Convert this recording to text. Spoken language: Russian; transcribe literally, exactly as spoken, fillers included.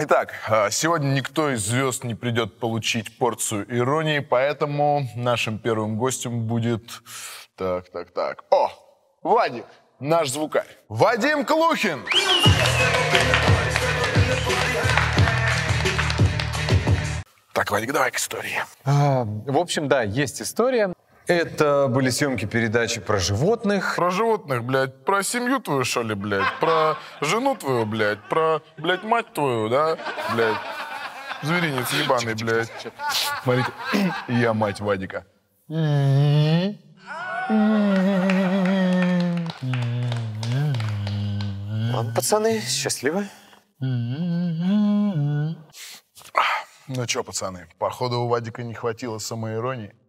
Итак, сегодня никто из звезд не придет получить порцию иронии, поэтому нашим первым гостем будет... Так, так, так. О, Вадик, наш звукарь. Вадим Клухин! Так, Вадик, давай к истории. А, в общем, да, есть история. Это были съемки передачи про животных. Про животных, блядь, про семью твою, что ли, блядь, про жену твою, блядь, про, блядь, мать твою, да, блядь, зверинец ебаный, блядь. Смотрите, я мать Вадика. Ладно, пацаны, счастливы. Ну что, пацаны, походу у Вадика не хватило самоиронии.